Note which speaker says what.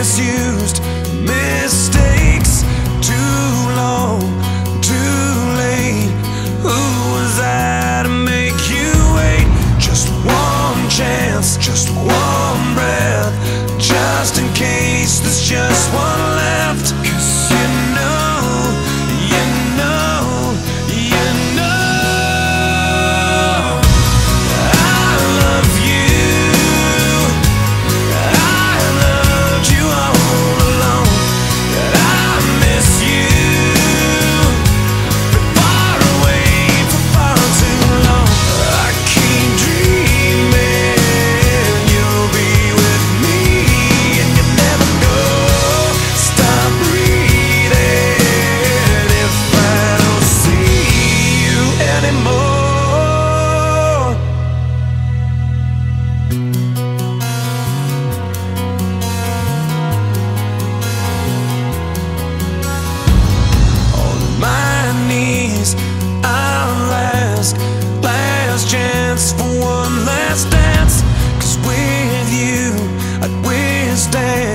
Speaker 1: misused mistakes. Too long, too late. Who was I to make you wait? Just one chance, just one breath, just in case there's just one left. 'Cause you know, you know, you know I love you. I loved you all along, and I miss you. Been far away for far too long. I keep dreaming you'll be with me, and you never know. Stop breathing if I don't see you anymore. On my knees I'll ask, last chance for one last dance. 'Cause with you I'd withstand